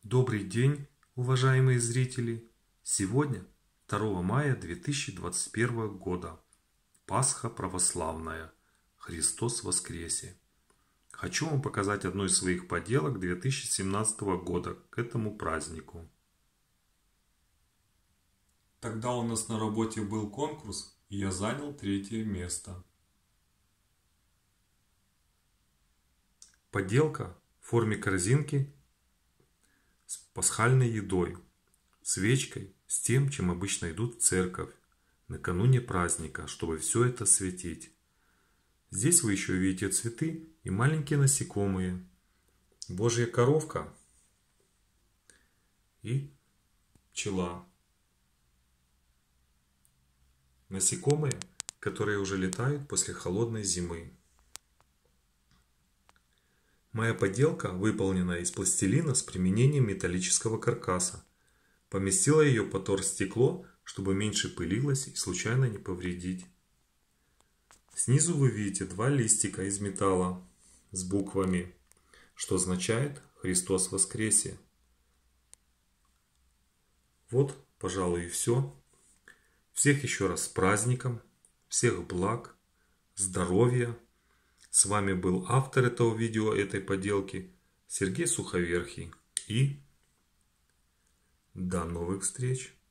Добрый день, уважаемые зрители! Сегодня 2 мая 2021 года. Пасха православная. Христос воскресе! Хочу вам показать одну из своих поделок 2017 года к этому празднику. Тогда у нас на работе был конкурс, и я занял 3-е место. Поделка в форме корзинки с пасхальной едой, свечкой, с тем, чем обычно идут в церковь накануне праздника, чтобы все это светить. Здесь вы еще видите цветы и маленькие насекомые, Божья коровка и пчела. Насекомые, которые уже летают после холодной зимы. Моя поделка выполнена из пластилина с применением металлического каркаса. Поместила ее под торстекло, чтобы меньше пылилось и случайно не повредить. Снизу вы видите 2 листика из металла с буквами, что означает «Христос воскресе». Вот, пожалуй, и все. Всех еще раз с праздником, всех благ, здоровья. С вами был автор этого видео, этой поделки, Сергей Суховерхий. И до новых встреч!